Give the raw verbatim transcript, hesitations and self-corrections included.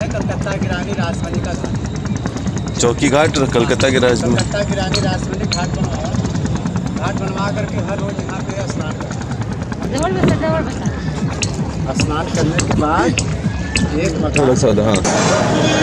है कलकत्ता की रानी रासमणी का घाट। चौकी घाट कलकत्ता की राजधानी, कलकत्ता की रानी रासमणी घाट बनवाया। घाट बनवा करके हर रोज यहाँ पे स्नान करते। स्नान करने के बाद एक थोड़ा सा हाँ